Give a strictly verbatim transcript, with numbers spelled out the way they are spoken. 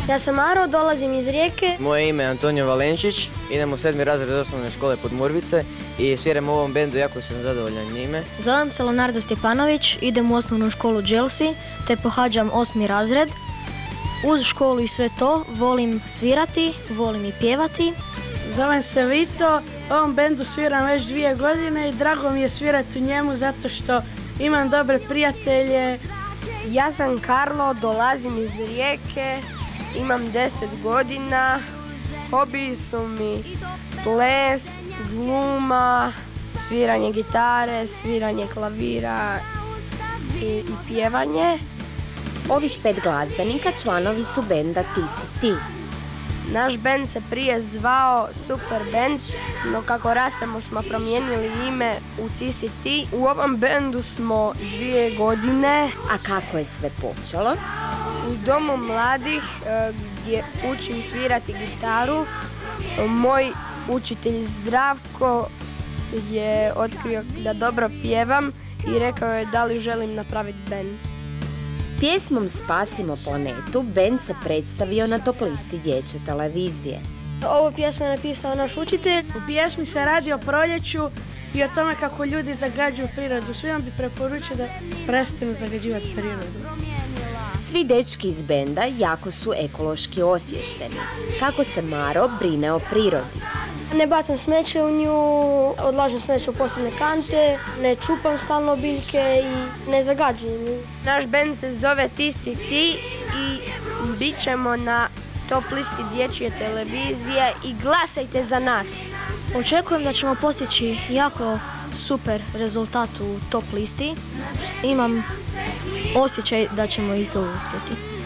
Ja sam Maro, dolazim iz Rijeke. Moje ime je Antonio Valenčić, idem u sedmi razred osnovne škole Podmurvice i sviram u ovom bendu, jako sam zadovoljan njime. Zovem se Leonardo Stjepanović, idem u osnovnu školu Chelsea te pohađam osmi razred. Uz školu i sve to volim svirati, volim i pjevati. Zovem se Vito, u ovom bendu sviram već dvije godine i drago mi je svirati u njemu zato što imam dobre prijatelje. Ja sam Karlo, dolazim iz Rijeke, imam deset godina, hobiji su mi ples, gluma, sviranje gitare, sviranje klavira i, i pjevanje. Ovih pet glazbenika članovi su benda Ti si ti. Naš bend se prije zvao Super Band, no kako rastemo smo promijenili ime u Ti si ti. U ovom bendu smo dvije godine. A kako je sve počelo? U domu mladih gdje učim svirati gitaru, moj učitelj Zdravko je otkrio da dobro pjevam i rekao je da li želim napraviti bend. Pjesmom Spasimo planetu bend se predstavio na top listi dječje televizije. Ovu pjesmu je napisao naš učitelj. U pjesmi se radi o proljeću i o tome kako ljudi zagađuju prirodu. Svima bi preporučio da prestanu zagađivati prirodu. Svi dečki iz benda jako su ekološki osviješteni. Kako se Maro brine o prirodi? Ne bacam smeće u nju, odlažem smeće u posebne kante, ne čupam stalno biljke i ne zagađujem nju. Naš bend se zove Ti si ti i bit ćemo na top listi dječje televizije i glasajte za nas. Očekujem da ćemo postići jako super rezultat u top listi. Imam osjećaj da ćemo i to uspjeti.